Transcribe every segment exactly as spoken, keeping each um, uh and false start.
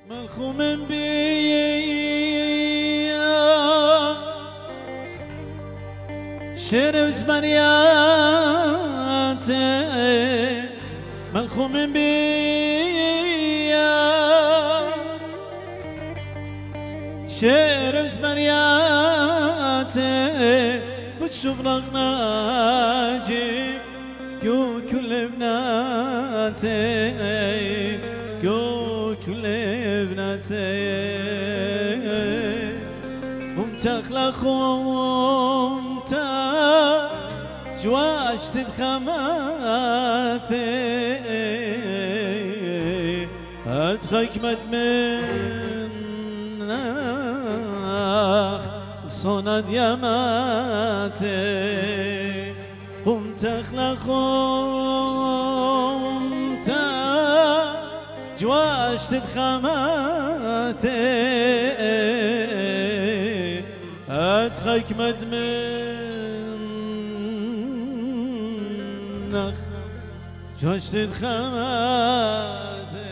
ملخوم بي شعر وزمرياتي ملخوم بي شعر وزمرياتي بتشوف ناجيب جو كل بناتي جو كل بناتي قمت اخلق قمت جواش تدخماتي ادخك مدمنخ صند يماتي قمت اخلق قمت جواش تدخماتي ادخك مدمنخ جواش تدخماتي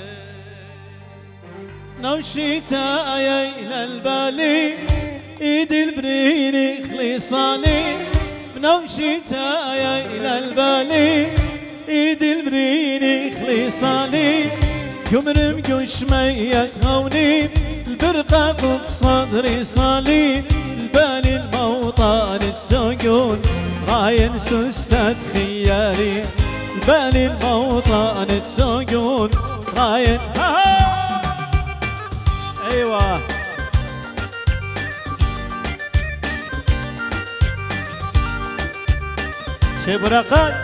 نوشيتا يا الى البالي ايدي البريني خليصاني نوشيتا يا الى البالي ايدي البريني خليصاني كمرم قش ميت هوني البرقة ضد صدري صالي البالي الموطن تسوقون راين سستة خيالي البالي الموطن تسوقون راين ايوه شي برقات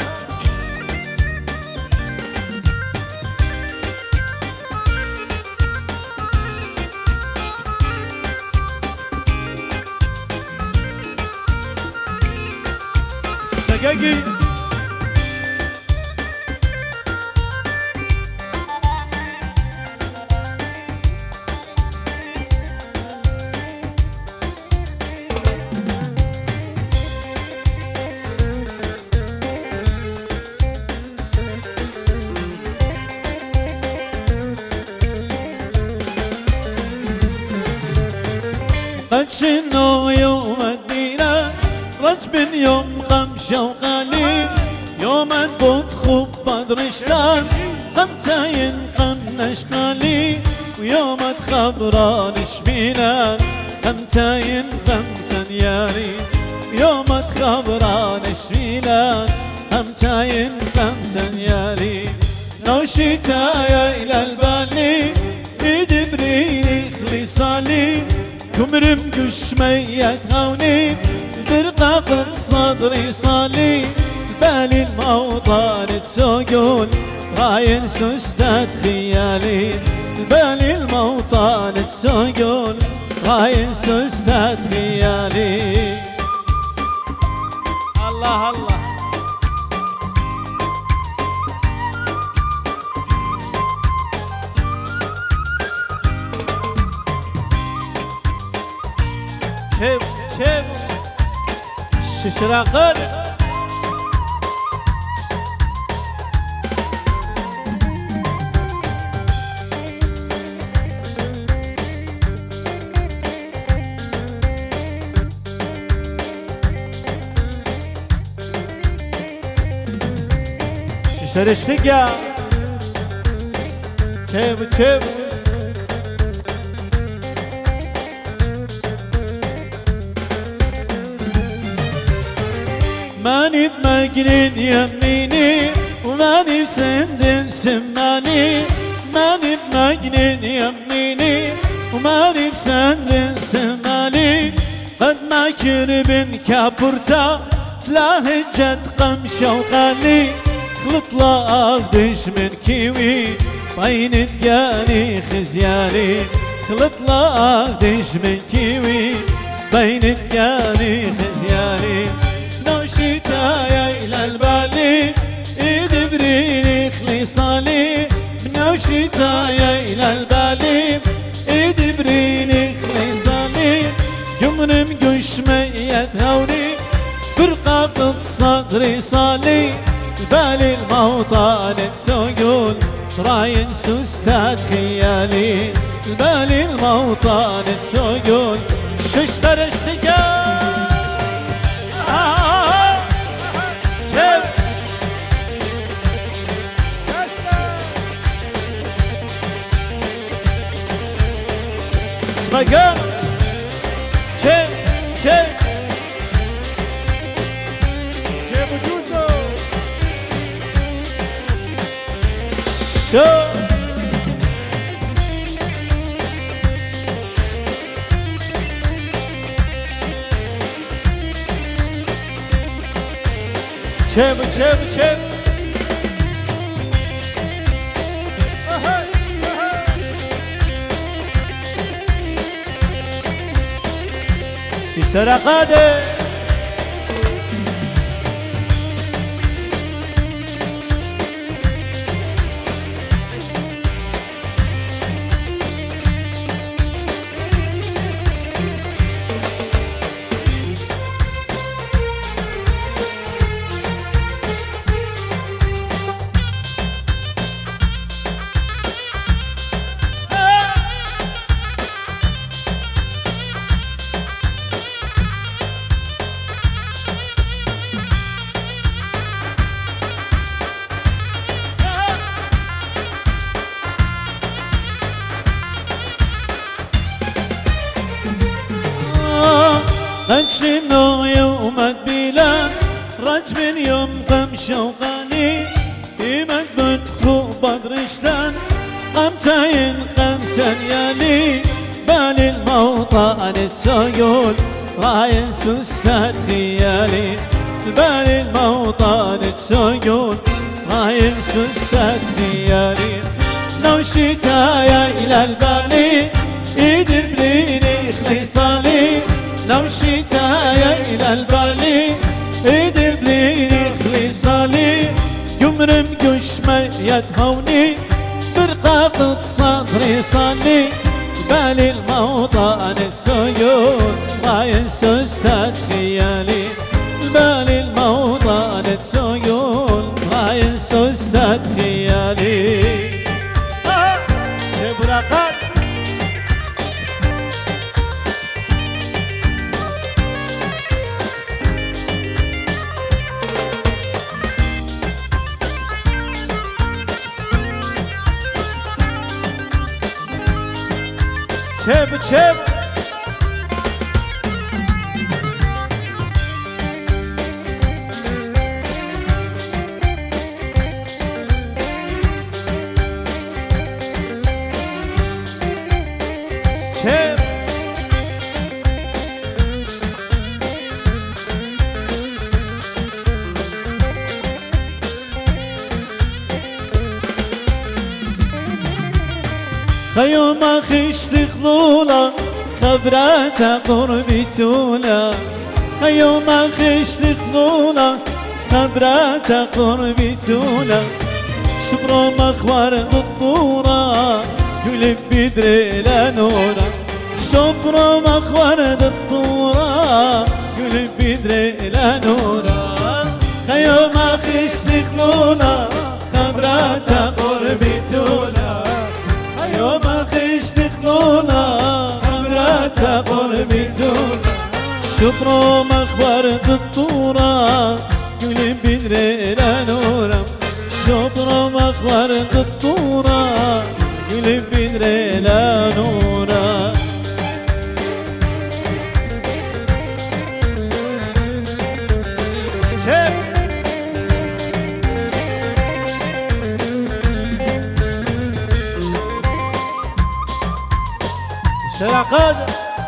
دقاقي قد شنو يوم الدينا رجب يوم خمشة وقالي يوم انبوت خوب بدرشتان قمتين قمنش قالي ويوم اتخبران شبينا قمتين خمسا ياري يوم اتخبران شبينا قمتين خمسا ياري نوشيتا يا الى البالي ايدي بريني خليصالي كمرم قش ميت هوني برقة قد صدري صالي بالي الموطن تسوقون راين سستة خيالي بالي الموطن تسوقون راين سستة خيالي الله الله شيب شيب ششراقر شرشتك يا شيب شيب ماني بمجنين يميني وماني بسندن سماني ماني بمجنين يميني وماني بسندن سماني قد ما كربن كابورتا تلاهجت قمشة وقالي خلط لا اخدش من كيوي بين دقاني خزياني خلط لا اخدش من كيوي بين دقاني خزياني نوشيتا يا الى البالي ايدي بريني خليصالي نوشيتا يا الى البالي ايدي بريني خليصالي يمرم قش ميت هوني برقة ضد صدري صالي بالي الموطن تسوقون راين سستة خيالي بالي الموطن تسوقون ششتر اشتكى Bagan, che, che, che bujuso, show. Che, che, che. اشترى قادر أجنو يوم بلا رجب يوم قمش وغالي إيمك بدخو بدرشتان قمتين خمسة يالي بالي الموطن تسيول راين سستات خيالي بالي الموطن تسيول راين سستات خيالي لو شتايا إلى البالي يدر بليني خليصالي لو شتايا إلى البالي إيدي بليني خليصالي يمرم قشمة يدهوني برقاقة صدري صالي بالي الموطن تسيول ما ينسى استاذ خيالي بالي الموطن تسيول ما ينسى استاذ خيالي براقات شب شب شب خيوم خشت خضولا خبرات قربي تولا خيوم خشت خضولا خبرات قربي تولا شبرو مخوار الطورة يلب بدري لا نورا شبرو مخوار الطورة يلب بدري لا نورا خيوم خشت خضولا خبرات قربي تولا يوم خشت خلونا خبرات قربي تولا شبرو مخبرة الطورة يولي بدري لا نورا شبرو مخبرة الطورة يولي بدري لا نورا شارع قادر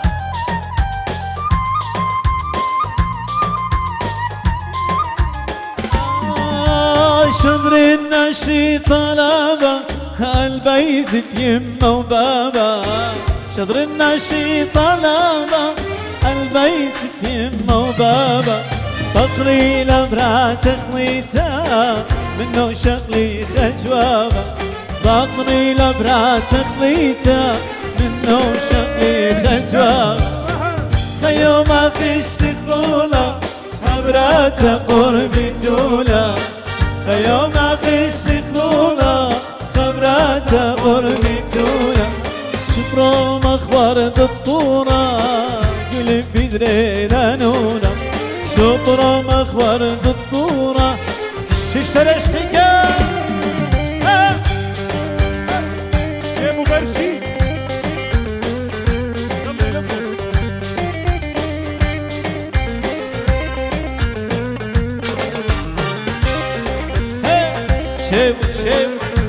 شبر النشي طلبة البيت يمه وبابا شبر النشي طلبة البيت يمه وبابا فقري لبرات خليتها منه شغلي خجوابا فقري لبرات خليتها منه شغلي خجوابا خيوم خشت خلولا خبرات قربي تولا خيوم خشت خلولا خبرات قربي تولا شبرو مخور الطورة قلب بدري لانونا شبرو مخور الطورة ششتر اشتكا يا مبرشي شيب شيب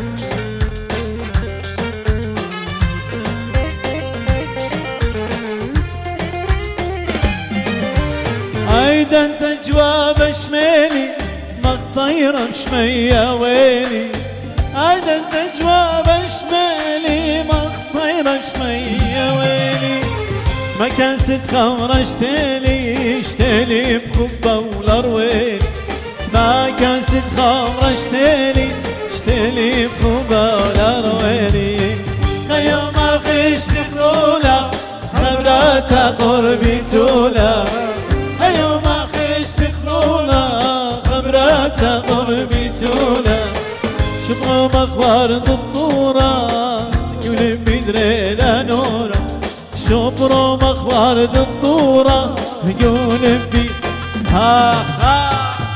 ايضا تجواب شميلي مغطيرة بشمية ويلي ايضا تجواب شميلي مغطيرة بشمية ويلي ما كاسة خمرة اشتلي اشتلي بخبة ولا رويلي ما كاسة خمرة اشتلي اشتلي بخبة ولا رويلي خيوم اخيش دخلولا خبراتها قربي تولا خيوم اخيش دخلولا خبراتها قربي تولا شبرو مخوار الطورة يقلب بدري لانورة شبرو مخوار الطورة يقلب بي ها ها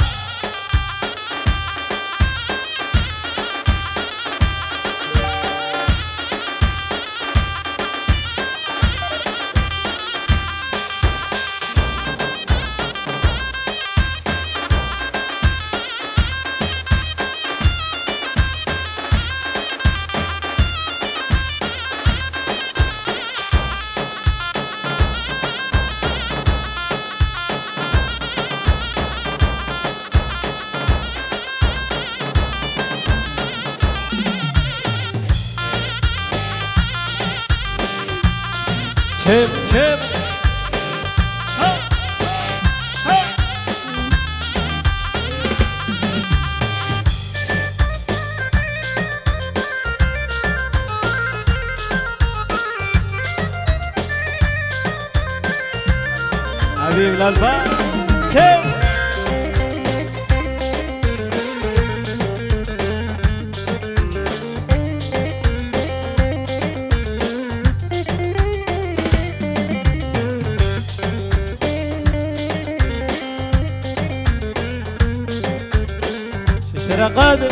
شيب شيب ها ها حبيب الألفان شيب شرا قادر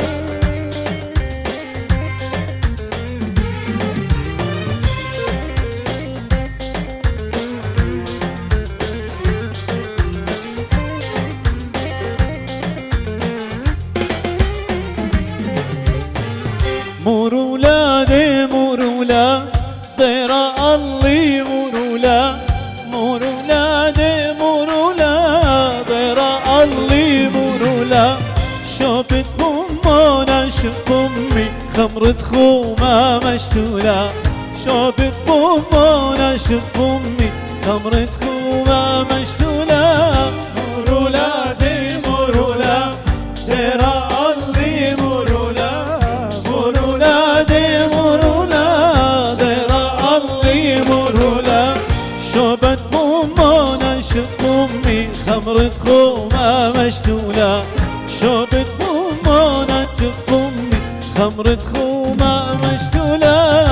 مورولا دي مورولا ضيرة اللي مورولا مورولا دي مورولا ضيرة اللي مورولا شوفت بومونا شوف امي خمرة خومة مشتولة شوفت بومونا شوف امي خمرة خومة مشتولة مورولا دي مورولا ديرا اللي مورولا مورولا دي مورولا ديرا اللي مورولا شوفت بومونا شوف امي خمرة خومة مشتولة شوفت بومونا تشوف امي خمرة خومة مشتولة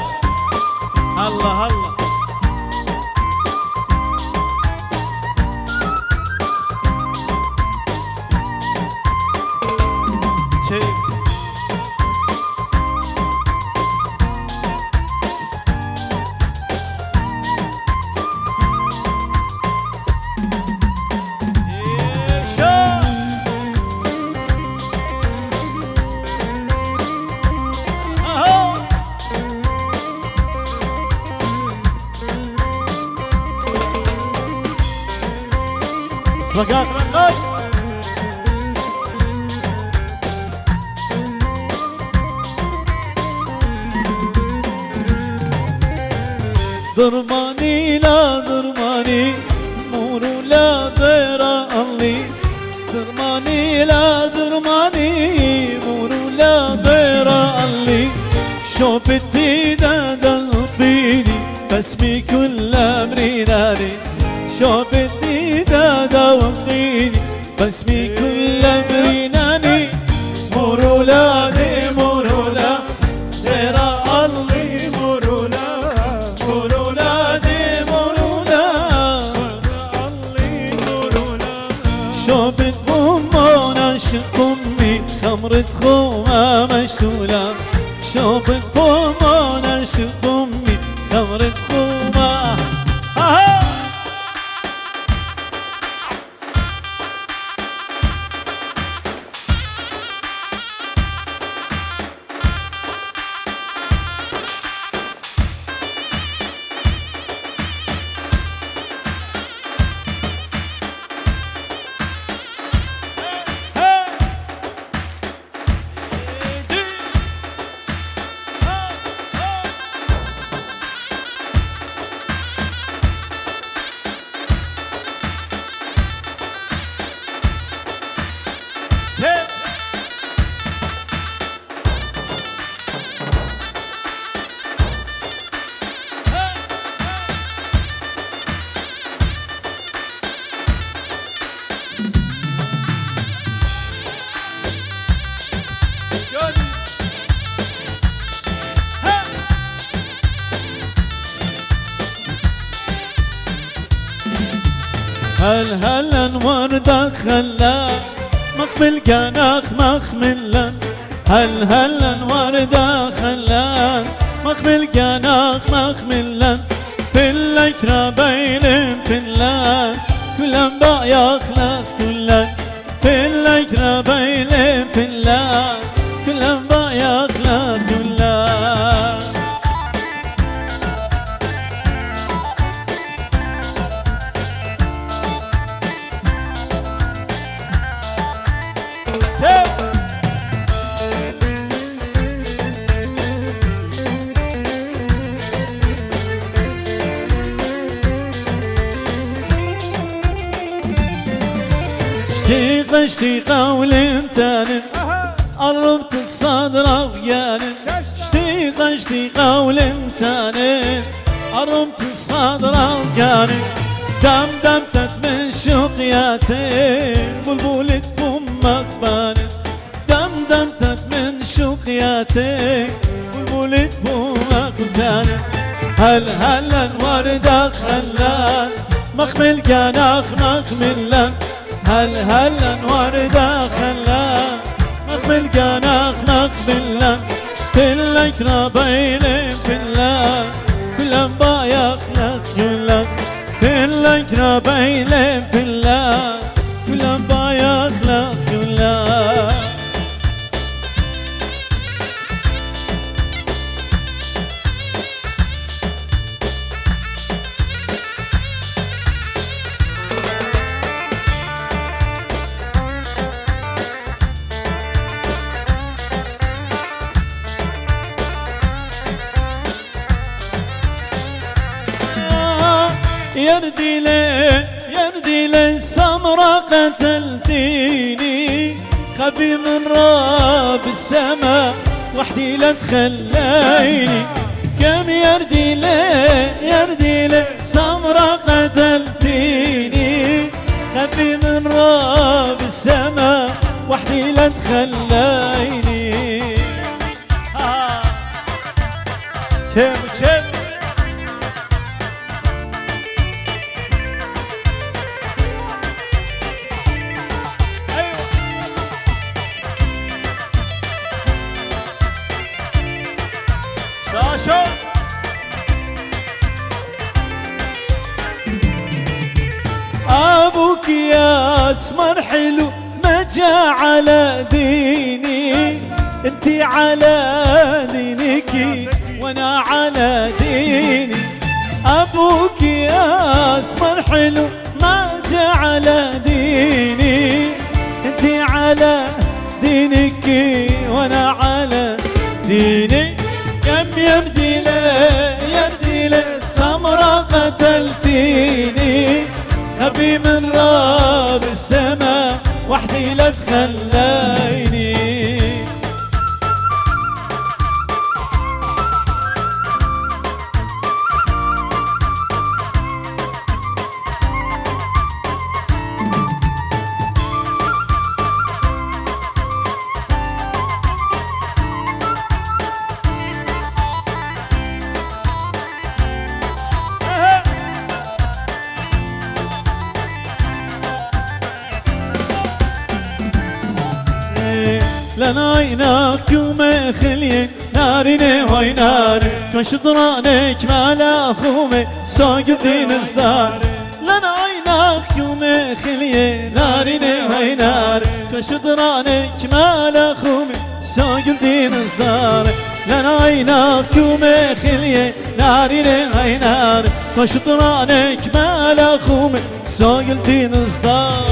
الله الله شيء رقاق رقاق ضرماني لا ضرماني مورو لا ضيرة اللي ضرماني لا ضرماني مورو لا ضيرة اللي شوفتي دا دلبيني بسمي كل امريناني شوفتي دا دوخيني بسمي كل امريناني مورولا دي مورولا ديرا اللي مورولا خمرة خومة مشتولة شوف الطومونة شوف أمي خمرة خومة. آه هل هلا وردك خلا مخمل كناخ مخملا هل هلا وردك خلا مخمل كناخ مخملا في الأكرى بين فلان كلن بايا خلاف كلن في الأكرى بين فلان كلن بايا خلاف كلن. اشتيقة اشتيقة ولمتانن قربت الصدرة ويانن اشتيقة اشتيقة ولمتانن قربت الصدرة ويانن دم دمتك من شقياتي بلبلة بأمك بانن دم دمتك من شقياتي بلبلة بأمك وتانن هل هلا وردك خلان مخمل كناخ مخملا هل هلا وردة خلا مخمل كناخ مخملا في الأكرى بين فلان كلن بايا خلاف كلن في الأكرى بين فلان كلن بايا خلاف كلن. يردي لي يردي لي سمرة قتلتيني خبي من راب السما وحدي لا تخليني كم يردي لي يردي لي سمرة قتلتيني خبي من راب السما وحدي لا تخليني. آه. شيب شيب شاشو ابوك يا اسمر حلو ما جا على ديني انتي على دينك وانا على ديني ابوك يا اسمر حلو ما جا على ديني انتي على دينك وانا على ديني كم يردي لي يردي لي سمرة قتلتيني أبي من راب السما وحدي لا تخليني. لنا عيناك يوم خليه ناريني وي ناري كشطرانك مالا خومي ساقل دين ازدار لنا عيناك يوم خليه ناريني وي ناري كشطرانك مالا خومي ساقل دين ازدار لنا عيناك يوم خليه ناريني وي ناري كشطرانك مالا خومي ساقل دين ازدار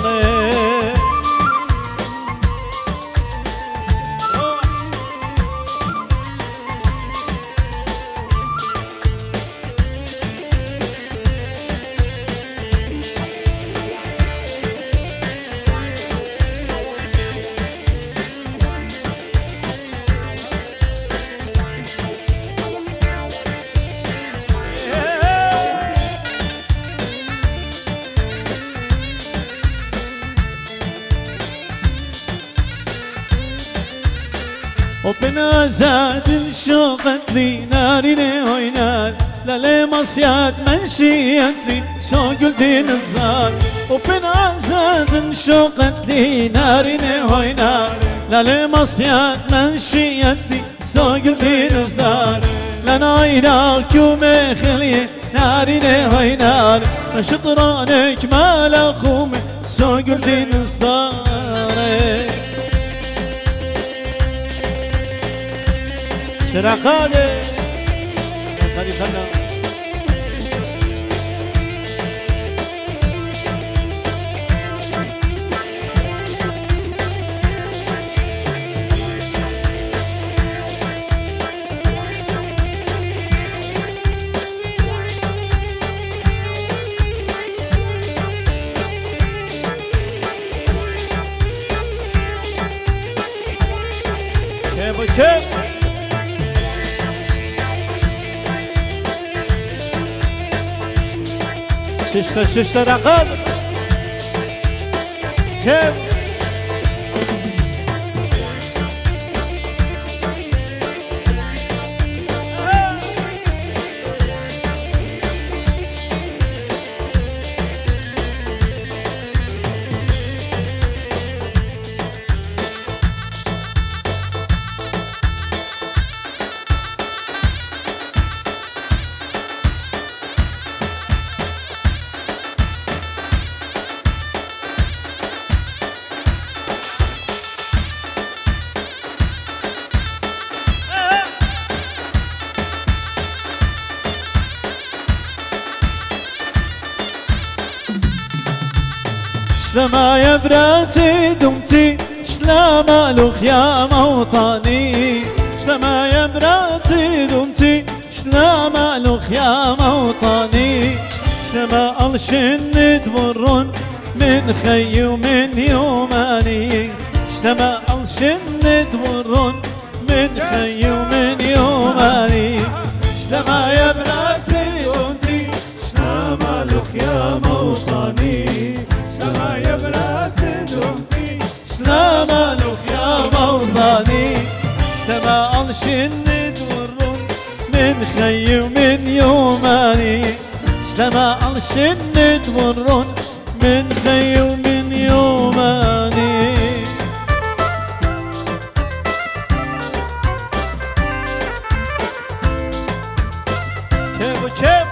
وبنازات الشوقت لي ناريني وينار للي مصيات منشيت لي سوق الدين الزار وبنازات الشوقت لي ناريني وينار للي مصيات منشيت لي سوق الدين الزار لنا عيناك يوم خليه ناريني وينار شطرانك مالا خومي سوق الدين الزار شراقاده خلي خلنا كيف وكيف ششتر ششتر عقب كيف شلما يا براتي دمتي شلا مالوخ يا موطني شلما يا براتي دمتي شلا مالوخ يا موطني شلما الشن تمرون من خي ومن يوماني شلما الشن تمرون من خي ومن يوماني شلما يا براتي دمتي شلا مالوخ يا موطني شلما يا براتي دمتي شلا مالوخ يا موطني شلما الشن تمرون من خي ومن يوماني شلما الشن تمرون من خي ومن يوماني كيف وكيف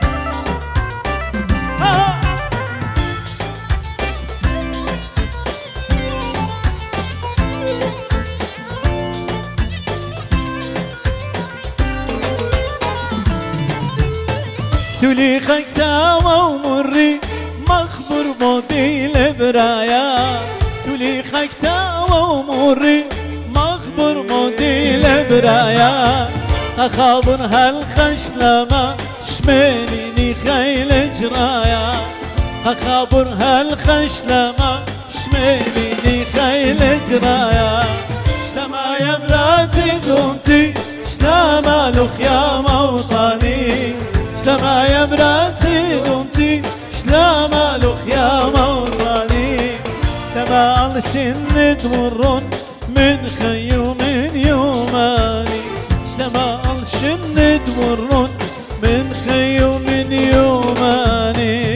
تولي خكتاوى ومري مخبر موتي لبرايا تولي خكتاوى ومري مخبر موتي لبرايا أخابر هالخشلمة شميليني خيل جرايا أخابر هالخشلمة شميليني خيل جرايا شلما يا براتي دمتي شلا مالوخ يا موطني شلما يا براتي دمتي شلا مالوخ يا موطني شلما الشن تمرون من خي ومن يوماني شلما الشن تمرون من خي ومن يوماني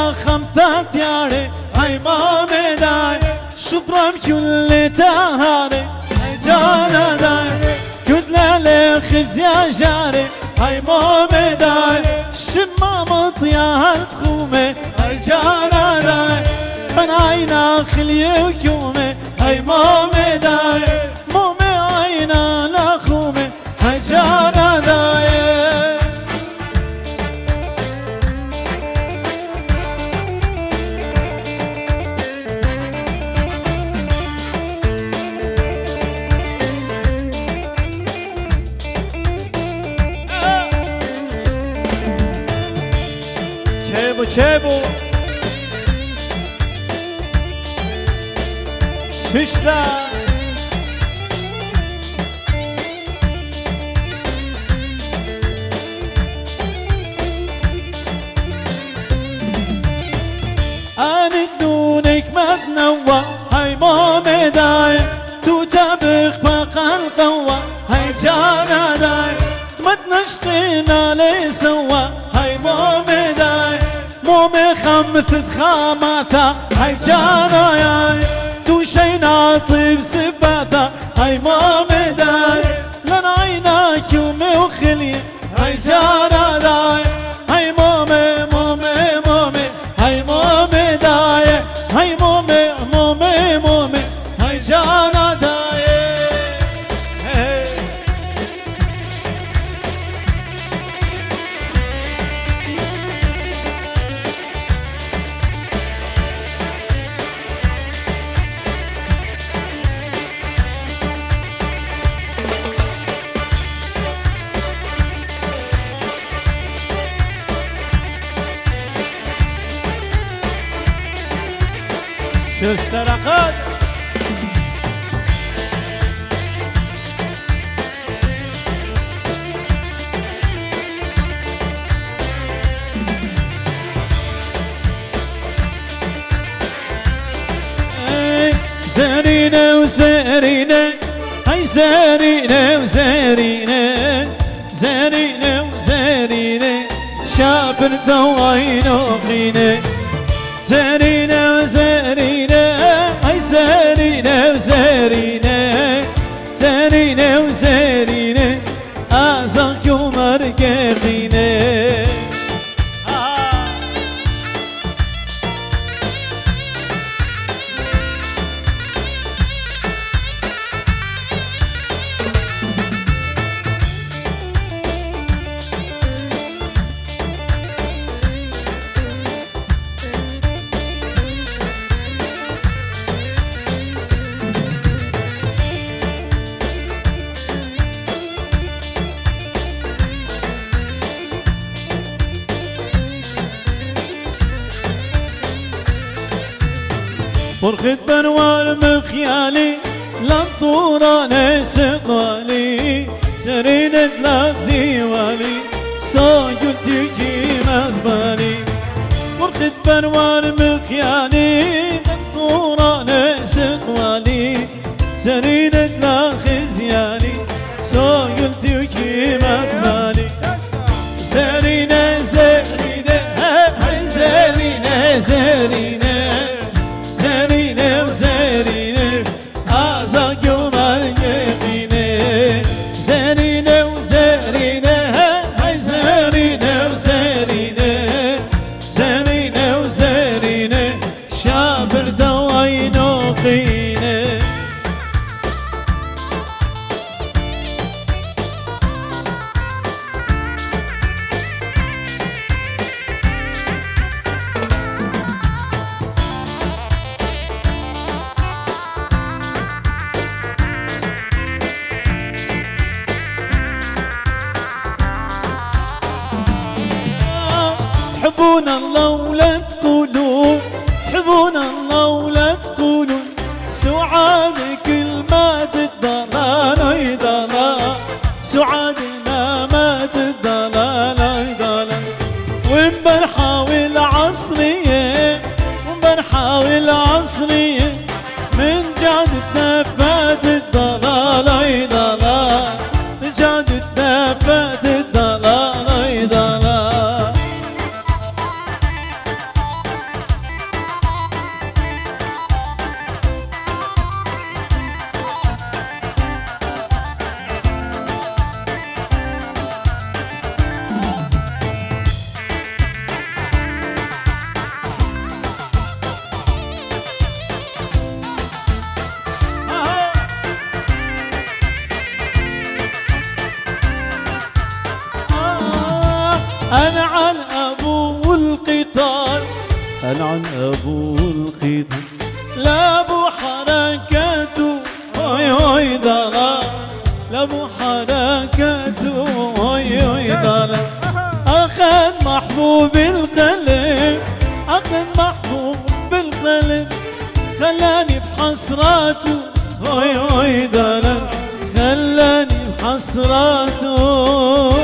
خمسة ياري هاي ما مداي شبرم كل تهاري هاي جانا داي كدلا لخز يا جاري هاي ما مداي شمامط يا هالتخومي هاي جانا داي من عينا خلي وكومي هاي ما مداي مومي عينا لخومي هاي جانا داي Çebu çebu Şişler أني دونك ما تنوى هاي ما مداي تتبخ فوق القوة هاي جانا داي ما تنشقينا لي سوا هاي ما مداي مومي خمسة خاماتا هاي جانا ياي توشينا طيب سباتا هاي ما مداي لنا عيناك يومي وخلي هاي جانا داي هاي مومي مومي مومي هاي مومي داي هاي مومي مومي مومي هاي جانا داي هي شو اشترقت زرينة وزرينة هاي زرينة وزرينة زرينة وزرينة شافر ذوين وقينة زرينة وزرينة هاي زرينة وزرينة زرينة وزرينة أزاك ومرقينة فرخت بنوار مخيالي لنطورة سقالي زرينة لك زيوالي ساقلتكي مذبالي فرخت بنوار مخيالي لنطورة سقالي زرينة لك زيالي ساقلتكي مذبالي زرينة زرينة هاي زرينة زرينة زرينة وزرينة أزاق ومرقينة زرينة وزرينة هاي زرينة وزرينة زرينة وزرينة شابر دوين وقينة تحبون الله ولا تقولون تحبون الله ولا تقولون سعاد كل ما تضلال اي ضلال سعادنا ما تضلال اي ضلال وين بنحاول عصريه وين بنحاول عصريه من جادتنا فات الضلال اي ضلال من جادتنا فات الضلال اي ضلال عن ابو الخيط لابو حركاته هوي هوي ضلال لابو حركاته هوي هوي ضلال اخذ محبوب القلب اخذ محبوب بالقلب خلاني بحسراته هوي هوي ضلال خلاني بحسراته